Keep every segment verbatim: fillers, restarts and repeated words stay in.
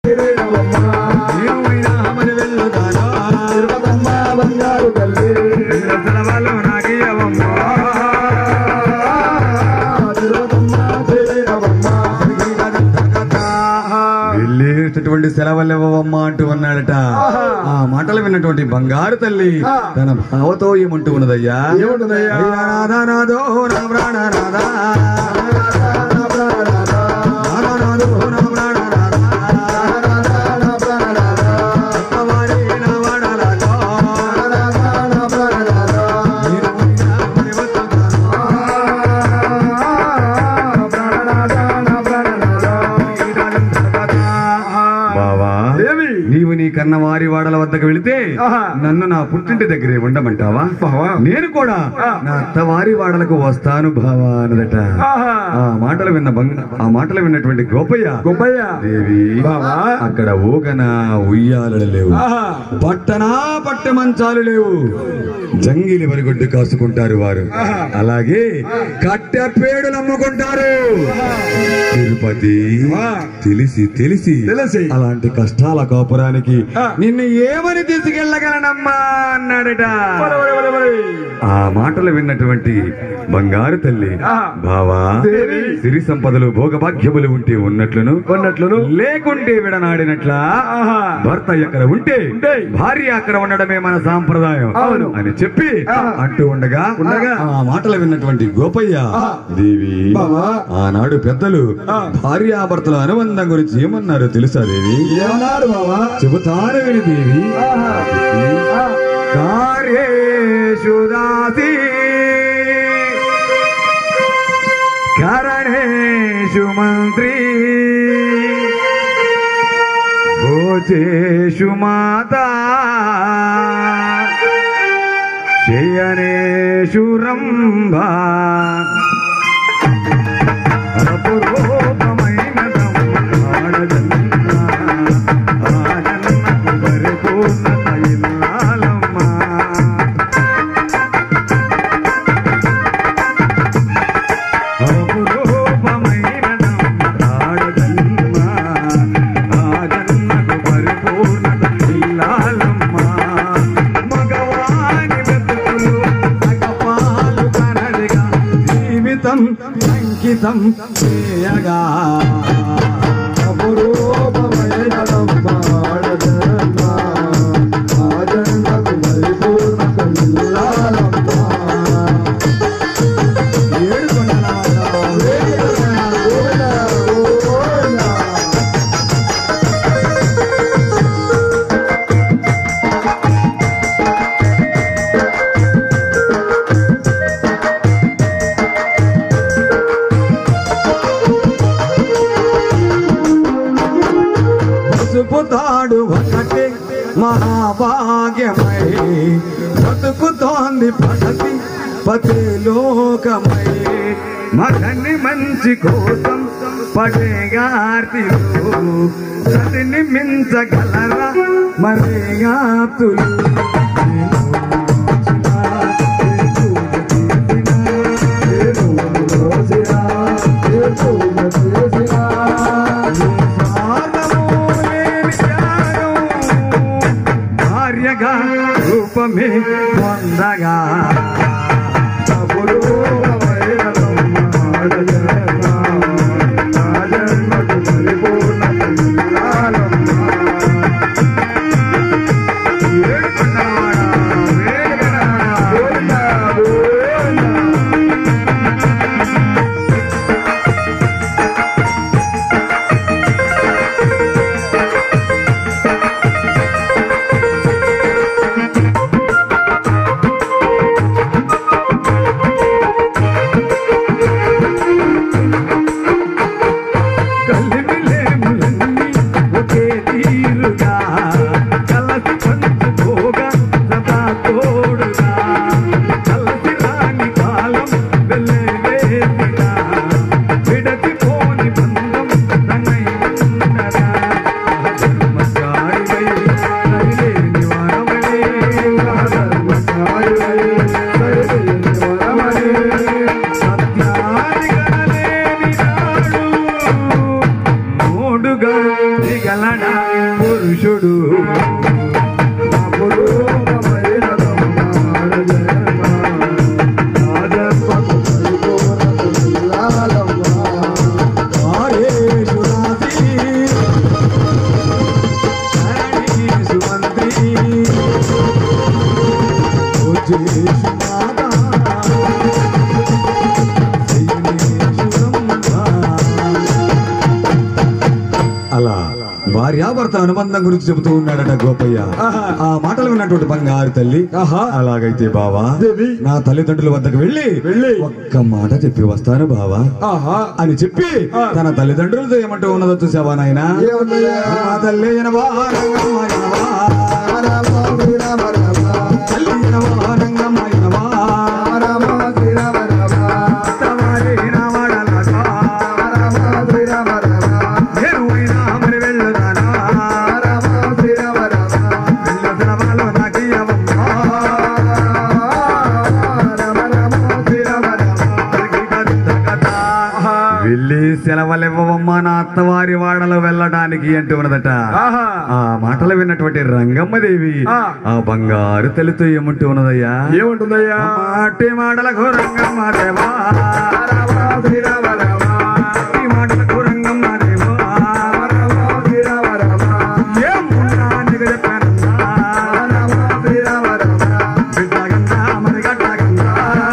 సెలవులేవమ్మా అంటూ ఉన్నాడట. ఆ మాటలు విన్నటువంటి బంగారు తల్లి తన భావతో ఏమంటూ ఉన్నదయ్యా, ఏముంటుందయ్యా, రాధానాథో నా ప్రాణ రాధా కన్న వారి వాడల వద్దకు వెళితే నన్ను నా పుట్టింటి దగ్గరే ఉండమంటావా? నేను కూడా నా అత్తవారి వాడలకు వస్తాను బావా అన్నదట. ఆ మాటలు విన్న ఆ మాటలు విన్నటువంటి గోపయ్య గోపయ్య దేవి అక్కడ ఊగన ఉయ్యాలలు లేవు, పట్టనా పట్టె మంచాలు లేవు, జంగిలి వరిగొడ్డు కాసుకుంటారు వారు, అలాగే కట్టె పేడులు అమ్ముకుంటారు. తిరుపతి తెలిసి తెలిసి అలాంటి కష్టాల కాపురానికి నిన్ను ఏమని తీసుకెళ్ళగలనమ్మా అన్నాడట. ఆ మాటలు విన్నటువంటి బంగారు తల్లి బావా సిరి సంపదలు భోగభాగ్యములు ఉంటే ఉన్నట్లును ఉన్నట్లును లేకుంటే విడనాడినట్లా భర్త ఎక్కడ ఉంటే భార్య అక్కడ ఉండడమే మన సాంప్రదాయం అవును అని చెప్పి అంటూ ఉండగా ఉండగా ఆ మాటలు విన్నటువంటి గోపయ్య దేవి ఆనాడు పెద్దలు భార్యాభర్తల అనుబంధం గురించి ఏమన్నారో తెలుసా దేవి? ఏమన్నారు బావా? చెబుతాను విని దేవి. కార్యేషు దాసి కరణేషు మంత్రి భోజేషు మాతా శయనేషు రంభా అంకితం చేయగా తాడు ఒకటి మహాభాగ్యమై బతుకుతోంది పడతి పతి లోకమై మగని మంచి కోసం పడేగార్తిలో సతిని మించగలరా మరేగాతులు రూపమే పొందగా వల్లడా పురుషుడు అలా భార్యాభర్త అనుబంధం గురించి చెబుతూ ఉన్నాడట గోపయ్య. ఆ మాటలు విన్నటువంటి బంగారు తల్లి, అలాగైతే బావా నా తల్లిదండ్రుల వద్దకు వెళ్ళి వెళ్ళి ఒక్క మాట చెప్పి వస్తాను బావా అని చెప్పి తన తల్లిదండ్రులతో ఏమంటూ ఉన్నదో చూసావా నాయనా? తల్లి ఎనవా సెలవులివ్వమ్మా నా అత్తవారి వాడలో వెళ్ళడానికి అంటూ ఉన్నదట. ఆ మాటలు విన్నటువంటి రంగమ్మదేవి ఆ బంగారు తల్లితో ఏమంటూ ఉన్నదయ్యా? ఏముంటుందయ్యా? మాటి మాటలకు రంగమ్మ దేవా, మాటలకు రంగమ్మ దేవా, ఏమున్నా నీకు చెప్పానన్నా బిడ్డగందా మరి గట్టగందా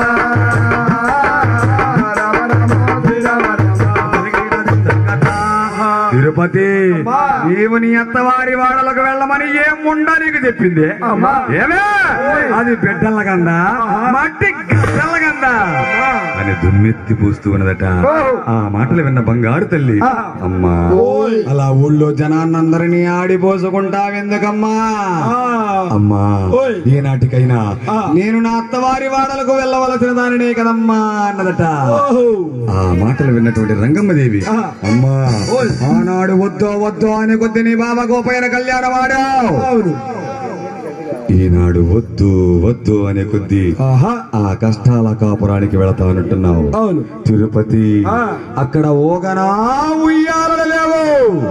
తిరుపతి నీవు నీ అత్తవారి వాడలకు వెళ్ళమని ఏముండా నీకు చెప్పింది? ఏమే అది బిడ్డల గందా మట్టి గడ్డల గందా అని దుమ్మెత్తి పూస్తూ ఉన్నదట. ఆ మాటలు విన్న బంగారు తల్లి, అమ్మా అలా ఊళ్ళో జనాన్నందరినీ ఆడిపోసుకుంటావెందుకమ్మా? అమ్మా ఏనాటికైనా నేను నా అత్తవారి వాడలకు వెళ్ళవలసిన దానినే కదమ్మా అన్నదట. ఆ మాటలు విన్నటువంటి రంగమ్మదేవి, అమ్మా ఆనాడు వద్దో వద్దో అని కొద్ది నీ బాబా గోపయ్యన కళ్యాణం ఆడావు, ఈనాడు వద్దు వద్దు అనే కొద్ది ఆ కష్టాల కాపురానికి వెళతానంటున్నావు. తిరుపతి అక్కడ ఓగనా ఉయ్యాలలు లేవు,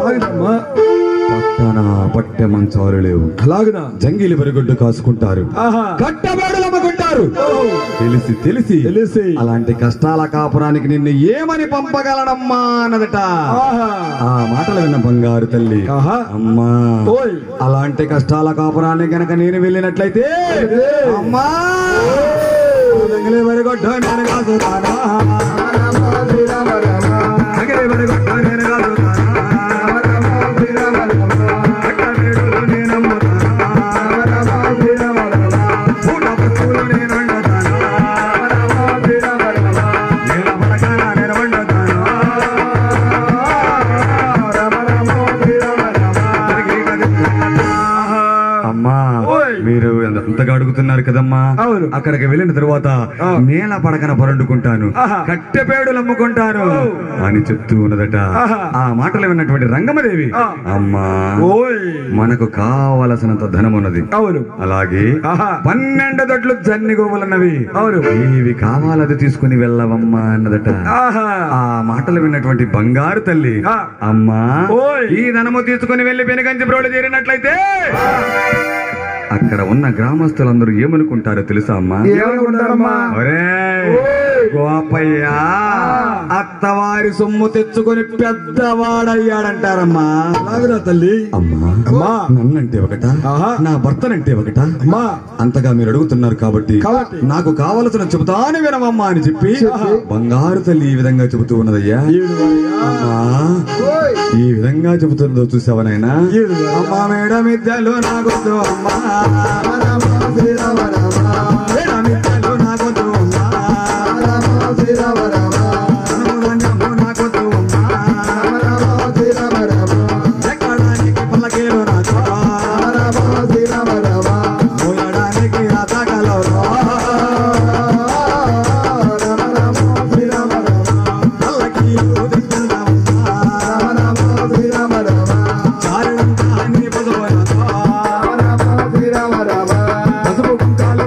పట్టణ పట్టె మంచాలు లేవు, అలాగనా జంగిలి బరిగొడ్డు కాసుకుంటారు, కట్టబడులు అమ్ముకుంటారు. తెలిసి తెలిసి తెలిసి అలాంటి కష్టాల కాపురానికి నిన్ను ఏమని పంపగలనమ్మా అన్నదట. ఆ మాటలు విన్న బంగారు తల్లి, అమ్మా అలాంటి కష్టాల కాపురానికి గనక నేను వెళ్ళినట్లయితే అమ్మా జంగిలి బరిగొడ్డు నేను కాసుతానా, జంగిలి బరిగొడ్డు నేను కాసుతానా, మీరు ఎంతగా అడుగుతున్నారు కదమ్మా. అక్కడికి వెళ్ళిన తరువాత నేల పడకన పరండుకుంటాను, కట్టెపేడులు అమ్ముకుంటాను అని చెప్తూ ఉన్నదట. ఆ మాటలు విన్నటువంటి రంగమ్మదేవి, అమ్మా మనకు కావలసినంత ధనం ఉన్నది, అలాగే పన్నెండు దొడ్లు జన్ని గోవులన్నవి, ఇవి కావాలది తీసుకుని వెళ్ళవమ్మా అన్నదట. ఆ మాటలు విన్నటువంటి బంగారు తల్లి, అమ్మా ఈ ధనము తీసుకుని వెళ్లి పెనుగంచి బ్రోలు చేరినట్లయితే అక్కడ ఉన్న గ్రామస్తులందరూ ఏమనుకుంటారో తెలుసా అమ్మా? గోపయ్య అత్తవారి సొమ్ము తెచ్చుకొని పెద్దవాడయ్యాడంటారమ్మా. తల్లి, అమ్మా నన్నంటే ఒకటా, నా భర్తనంటే ఒకటా? అమ్మా అంతగా మీరు అడుగుతున్నారు కాబట్టి నాకు కావలసిన చెబుతాను వినవమ్మా అని చెప్పి బంగారు తల్లి ఈ విధంగా చెబుతూ ఉన్నదయ్యా. అమ్మా ఈ విధంగా చెబుతున్నదో చూసావా నాయనా? అమ్మా మేడం ఇద్దరు నాకొద్దు అమ్మా, మేడం ఇద్దరు నాకొద్దు అమ్మా, నాకొద్దు అమ్మా, ఎక్కడానికి పల్లకీలు నాకు, మోయడానికి రథకలో పల్లకీలు చారణంతా అన్ని పసుపు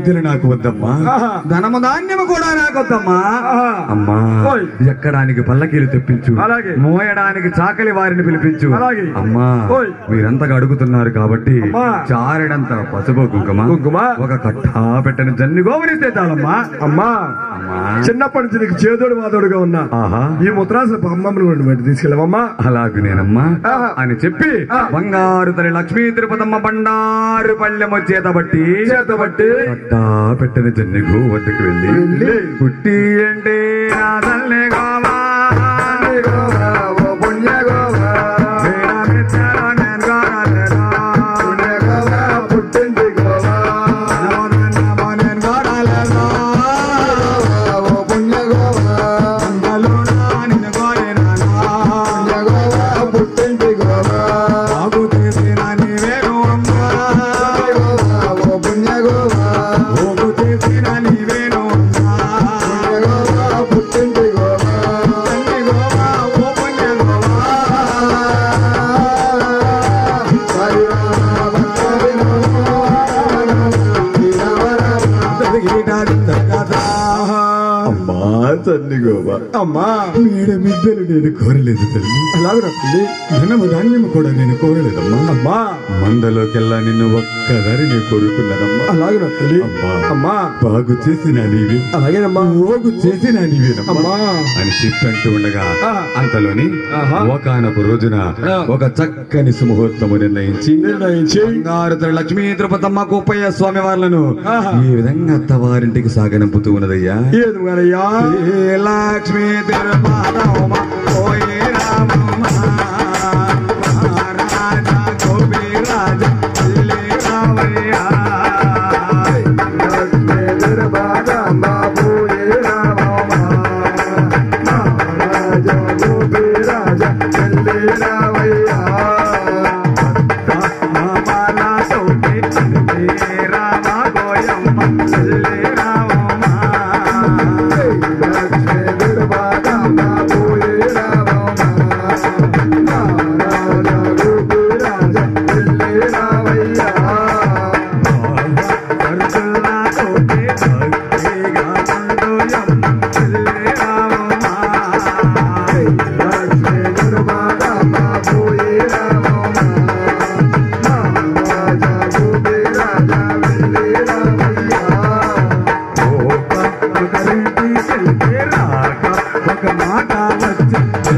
విద్యలు నాకు వద్దమ్మా, ధనము ధాన్యము కూడా నాకు వద్దమ్మా. అమ్మా ఎక్కడానికి పల్లకీలు తెప్పించు, మోయడానికి చాకలి వారిని పిలిపించు. అమ్మా మీరంతగా అడుగుతున్నారు కాబట్టి చారెడంత పసుపు కుంకుమ కుంకుమ ఒక కట్టా పెట్టని జన్ని గోవనిస్తే చాలమ్మా. అమ్మా చిన్నప్పటి నుంచి నీకు చేదోడు మాదోడుగా ఉన్నా ఈ ముద్రాసు అమ్మమ్మని బయట తీసుకెళ్ళవమ్మా. అలాగే నేనమ్మా అని చెప్పి బంగారు తల్లి లక్ష్మీ తిరుపతమ్మ బండారు పళ్ళెం చేతబట్టి చేతబట్టి కట్టా పెట్టని జన్ని గో వద్దకు వెళ్ళి పుట్టి అంటే నా తల్లి గోవా అమ్మా మేడం ఇద్దరు నేను కోరలేదు తల్లి. అలాగే ధనము ధాన్యము కూడా నేను కోరలేదమ్మా. అమ్మా మందలోకెల్లా నిన్ను ఒక్కదారి నేను కోరుకున్నానమ్మా. అలాగే తల్లి. అమ్మా బాగు చేసిన నీవి, అలాగేనమ్మా ఓగు చేసిన నీవేనమ్మా అని చెప్పంటూ ఉండగా అంతలోని ఒకనొక రోజున ఒక చక్కని సుముహూర్తము నిర్ణయించి నిర్ణయించి బంగారు తల్లి లక్ష్మీ తిరుపతమ్మ గోపయ్య స్వామి వార్లను ఈ విధంగా అత్తవారింటికి సాగనంపుతూ ఉన్నదయ్యా. ఏదుగానయ్యా? లక్ష్మీ తిరుపతమ్మ ఓయే రామమ్మ మహారాజా గోపి రాజా తల్లి రామయ్య. లక్ష్మీ తిరుపతమ్మ ఓయే రామమ్మ మహారాజా గోపి రాజా తల్లి రామయ్య. మామల సౌకి తల్లి రామ గోయమ్మ తల్లి రామమ్మ. లక్ష్మీ తిరుపతమ్మ ఓయే రామమ్మ మహారాజా గోపి రాజా తల్లి రామయ్య. కరుణా సౌకి భక్తిగా సంతోషమ్మ తల్లి రామమ్మ. లక్ష్మీ తిరుపతమ్మ ఓయే రామమ్మ మహారాజా గోపి రాజా తల్లి రామయ్య. ఒక మాట వచ్చి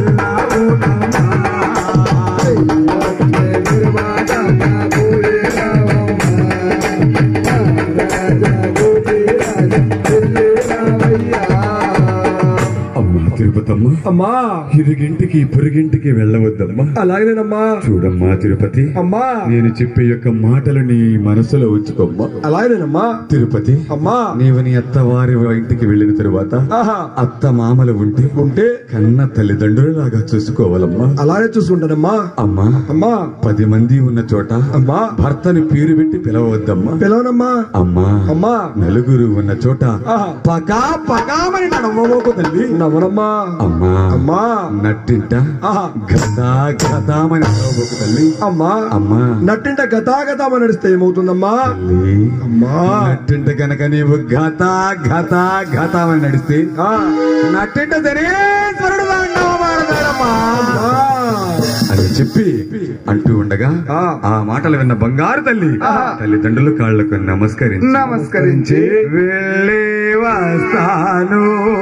అమ్మా తిరుపతమ్మ, అమ్మా ఇరుగింటికి పొరుగింటికి వెళ్ళవద్దమ్మా. అలాగేనమ్మా. చూడమ్మా తిరుపతి, అమ్మా నేను చెప్పే యొక్క మాటలు నీ మనసులో ఉంచుకోమ్మా. అలాగేనమ్మా. తిరుపతి, అమ్మా నీవు నీ అత్తవారి ఇంటికి వెళ్ళిన తరువాత ఆహా అత్త మామలు ఉంటే ఉంటే కన్న తల్లిదండ్రులలాగా చూసుకోవాలమ్మా. అలాగే చూసుకుంటానమ్మా. అమ్మా అమ్మా పది మంది ఉన్న చోట అమ్మా భర్తని పేరు పెట్టి పిలవద్దమ్మా. పిలవనమ్మా. అమ్మా అమ్మా నలుగురు ఉన్న చోట ఆహా పగా పగామని నడవబోకు తల్లి. నవ్వనమ్మా. అమ్మా అమ్మా నట్టింట ఆహా గదా గదామని నడవబోకు తల్లి. అమ్మా అమ్మా నట్టింట గతాగతామని నడిస్తే ఏమవుతుందమ్మా? తల్లి అమ్మా నట్టింట కనుక నీవు గత గత గతామని నడిస్తే ఆ, నట్టింట ధనేశ్వరుడు తాండవమాడతాడమ్మా అని చెప్పి అంటూ ఉండగా ఆ. ఆ మాటలు విన్న బంగారు తల్లి తల్లిదండ్రుల కాళ్లకు నమస్కరించి నమస్కరించి వెళ్ళి వస్తాను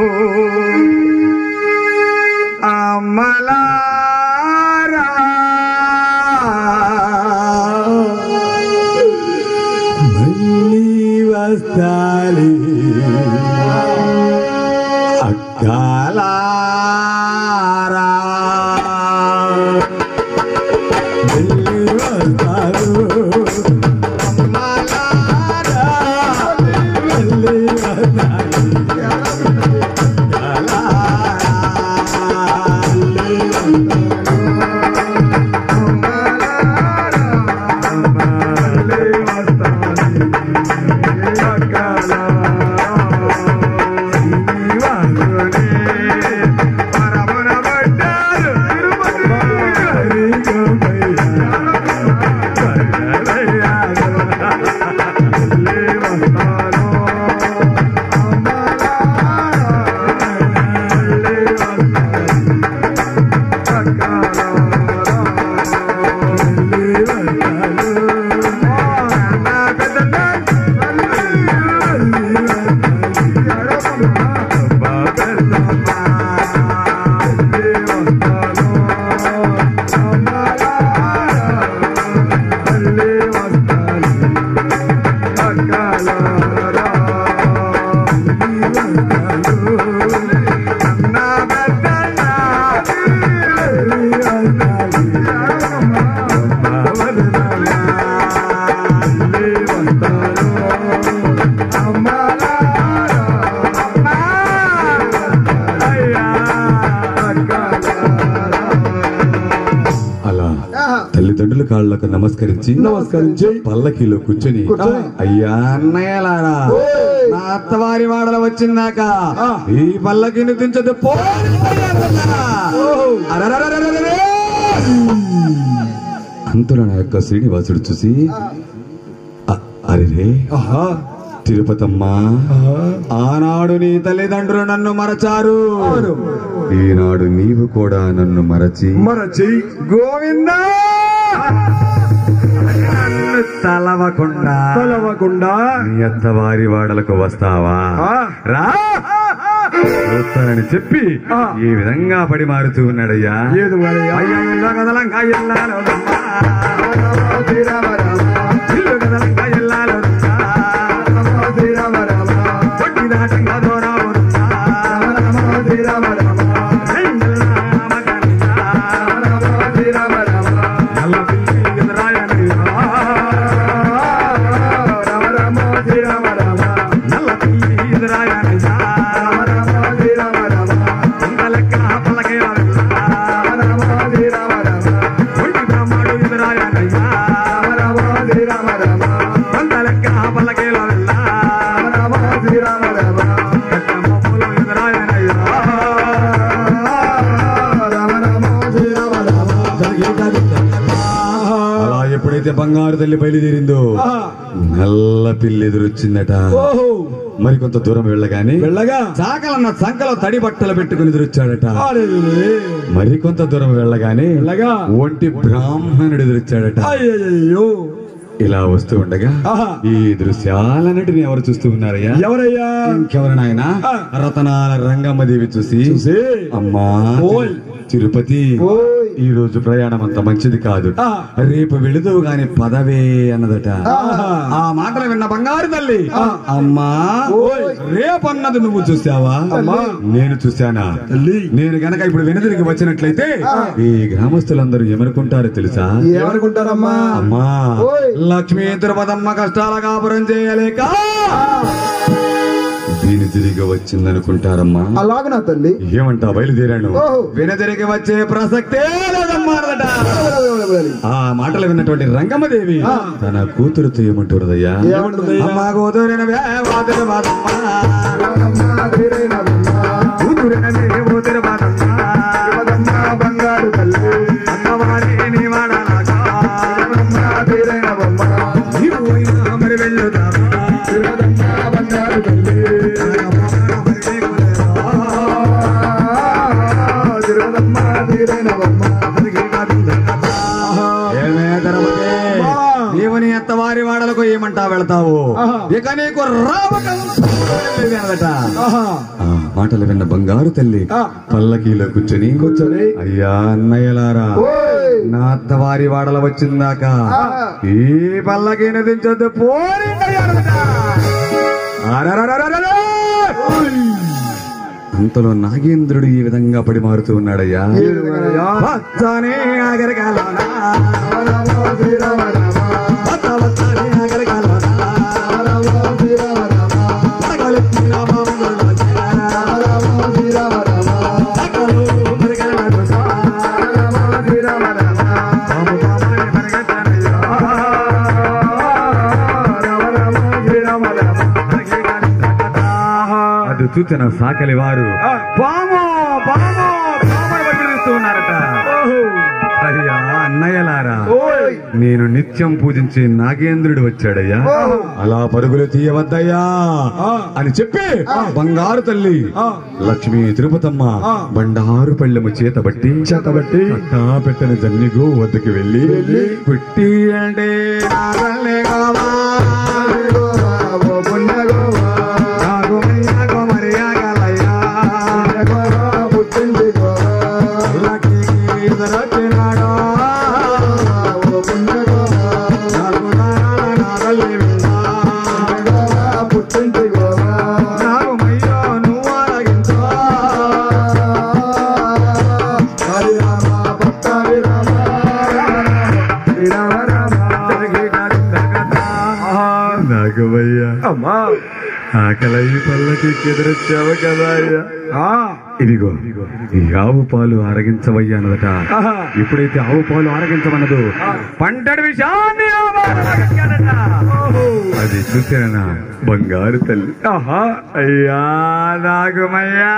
అమ్మలారా మళ్ళీ వస్తాలి అక్కలారా మళ్ళీ వస్తాను అమ్మలారా మళ్ళీ వస్తాలి అమ్మా తల్లిదండ్రుల కాళ్ళకు నమస్కరించి నమస్కరించి పల్లకీలో కూర్చొని అయ్యా అన్నయ్యలారా నా అత్తవారి వాడల వచ్చిందాక ఈ పల్లకిని దించదు పో. అంతలో నా యొక్క శ్రీనివాసుడు చూసి అరే తిరుపతమ్మ, ఆనాడు నీ తల్లిదండ్రులు నన్ను మరచారు, ఈనాడు నీవు కూడా నన్ను మరచి మరచి గోవిందా తలవకుండా తలవకుండా నీ అత్తవారి వాడలకు వస్తావా రా వస్తానని చెప్పి ఈ విధంగా పడి మారుతూ ఉన్నాడయ్యా. ఏది అయ్యా ఇల్లు కదలంగా ఇల్లాలో ఇల్లు కదలంగా ఇల్లాలో కొట్టి దాటంగా దూరా బంగారు తల్లి బయలుదేరిందో నల్ల పిల్లి ఎదురొచ్చిందట. మరికొంత దూరం వెళ్ళగానే వెళ్ళగా చాకలన్న సంకలో తడి బట్టలు పెట్టుకుని ఎదురొచ్చాడట. మరికొంత దూరం వెళ్ళగానే వెళ్ళగా ఒంటి బ్రాహ్మణుడు ఎదురొచ్చాడట. అయ్యో ఇలా వస్తూ ఉండగా ఈ దృశ్యాలన్నిటిని ఎవరు చూస్తూ ఉన్నారయ్యా? ఎవరయ్యా? ఇంకెవరు నాయనా? రతనాల రంగమ్మదేవి చూసి అమ్మా తిరుపతి, ఈ రోజు ప్రయాణం అంత మంచిది కాదు, రేపు వెళుదువు గాని పదవే అన్నదట. ఆ మాటలు విన్న బంగారు తల్లి అమ్మా రేపు అన్నది నువ్వు చూసావా? నేను చూశానా? నేను గనక ఇప్పుడు వెనుదిరిగి వచ్చినట్లయితే ఈ గ్రామస్తులందరూ ఏమనుకుంటారో తెలుసా? ఏమనుకుంటారమ్మా? అమ్మా లక్ష్మీ తిరుపతమ్మ కష్టాల కాపురం చేయలేక దీని తిరిగి వచ్చిందనుకుంటారమ్మా. అలాగనా తల్లి? ఏమంటా బయలుదేరాను, వెనుదిరిగి వచ్చే ప్రసక్తే లేదమ్మా. ఆ మాటలు విన్నటువంటి రంగమ్మదేవి తన కూతురుతో ఏమంటున్నదయ్యా? అమ్మా కూతురిన బంగారు తల్లి మరి వెళ్ళుదా బంగారు తల్లి నీవుని అత్తవారి వాడలకు ఏమంటా వెళతావు, ఇక నీకు రావటట. మాటలు విన్న బంగారు తల్లి పల్లకీలో కూర్చొని కూర్చొని అయ్యా అన్నయ్యలారా నా అత్తవారి వాడల వచ్చిందాక ఈ పల్లకి నదించొద్దు పోరి. అంతలో నాగేంద్రుడు ఈ విధంగా పడి మారుతూ ఉన్నాడయ్యా. అది చూచిన సాకలి వారు పాము పాము పాముస్తూ ఉన్నారట. అయ్యా అన్నయ్యలారా నేను నిత్యం పూజించే నాగేంద్రుడు వచ్చాడయ్యా, అలా పరుగులు తీయవద్దయ్యా అని చెప్పి బంగారు తల్లి లక్ష్మీ తిరుపతమ్మ బండారు పళ్ళెము చేతబట్టి చేతబట్టి అట్టా పెట్టిన జన్నిగో వద్దకు వెళ్ళి పెట్టి అంటే అమ్మా ఆకలి పల్లకి ఎదురొచ్చావు కదా అయ్యా. ఇదిగో ఈ ఆవు పాలు ఆరగించవయ్యా అన్నదట. ఎప్పుడైతే ఆవు పాలు ఆరగించమన్నదో పంటడి విషయాన్ని అది చూసానా బంగారు తల్లి. అయ్యా నాగుమయ్యా,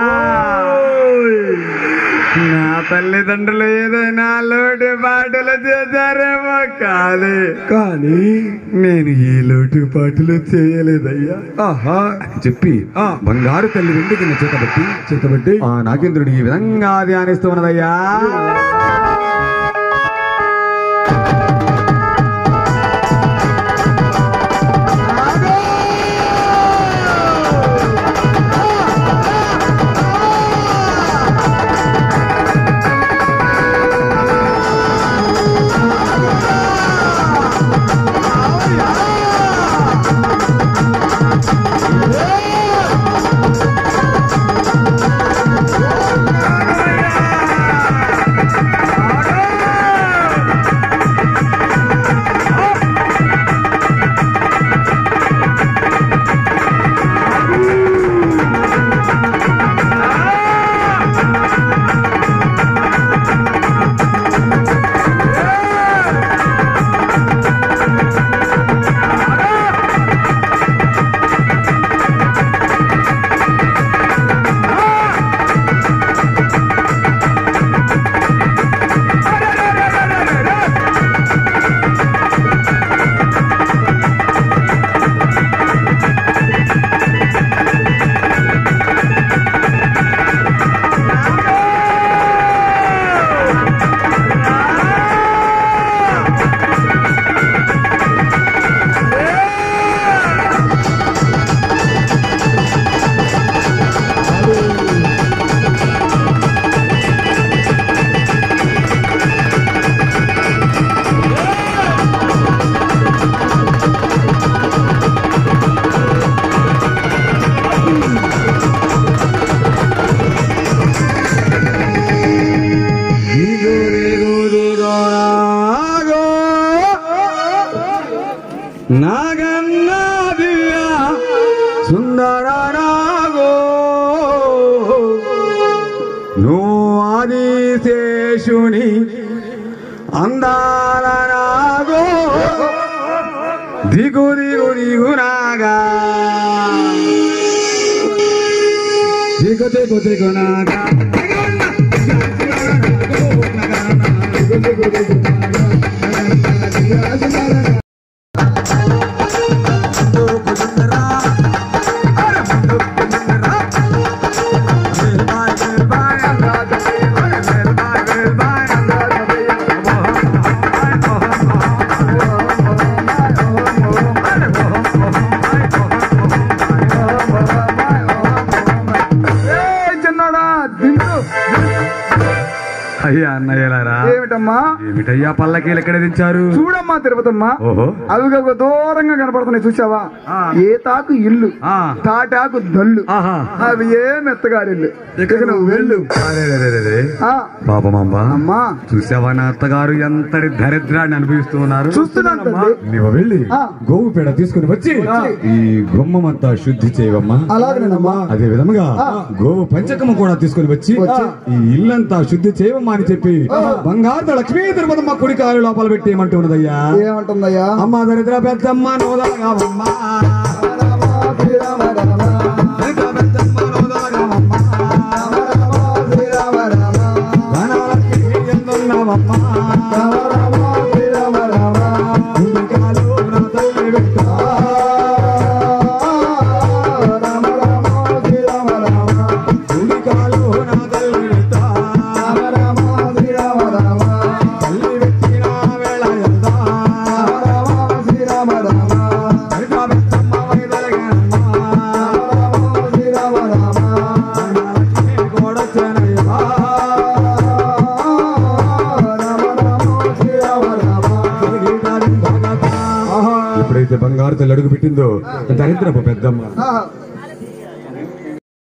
నా తల్లిదండ్రులు ఏదైనా లోటు పాటలు చేశారేమో కానీ కానీ నేను ఏ లోటు పాటలు చేయలేదయ్యా ఆహా చెప్పి బంగారు తల్లి వెండి కింద చేతబట్టి చేతబట్టి ఆ నాగేంద్రుడు ఈ విధంగా ధ్యానిస్తూ ఉన్నదయ్యా. నాగన్నా దివ్య సుందర నాగో నువ్వు ఆదిశేషుని అందాల నాగో దిగు దిగు దిగు నాగా దిగు దిగు దిగు నాగా అయ్యా అన్నయ్యలారా ఏమిటమ్మా ఏమిటయ్యా పల్లకీలు ఎక్కడ దించారు? చూడమ్మా తిరుపతమ్మా, ఓహో అవి ఒక దూరంగా కనపడుతున్నాయి చూసావా? ఏ తాకు ఇల్లు తాటాకు దల్లు అవి ఏ మెత్తగారిల్లు ఇక నువ్వు వెళ్ళు. పాపమమ్మా అమ్మా చూసావా నా అత్తగారు ఎంతటి దరిద్రాన్ని అనుభవిస్తూ ఉన్నారు. చూస్తున్నాను. నువ్వు వెళ్ళి గోవు పేడ తీసుకుని వచ్చి ఈ గుమ్మమంతా శుద్ధి చేయవమ్మా. అలాగేనమ్మా. అదే విధముగా గోవు పంచకము కూడా తీసుకుని వచ్చి ఈ ఇల్లంతా శుద్ధి చేయవమ్మా అని చెప్పి బంగారు లక్ష్మీ తిరుపతమ్మ కుడి కాలు లోపల పెట్టి ఏమంటున్నదయ్యా? ఏమంటుందయ్యా? అమ్మ దరిద్ర పెద్దమ్మ నోదలగావమ్మా ఎప్పుడైతే బంగారు తల్లి అడుగు పెట్టిందో దరిద్రపు పెద్దమ్మ